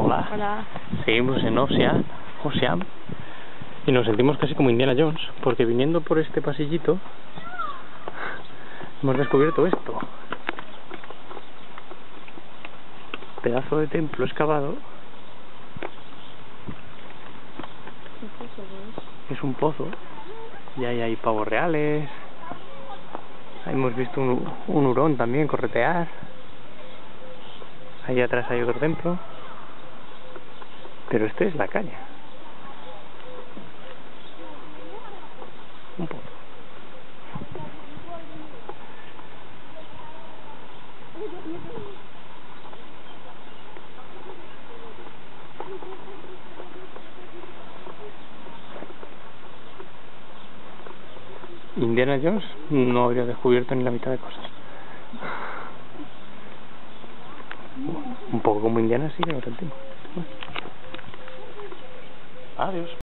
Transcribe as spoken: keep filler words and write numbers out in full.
Hola. Hola. Seguimos en Ocean, Ocean y nos sentimos casi como Indiana Jones, porque viniendo por este pasillito hemos descubierto esto. Pedazo de templo excavado. Es un pozo y ahí hay pavos reales. Ahí hemos visto un, un hurón también corretear. Ahí atrás hay otro templo. Pero este es la caña. Un pozo. Indiana Jones no habría descubierto ni la mitad de cosas. Un poco como Indiana sí que nos sentimos. Adiós.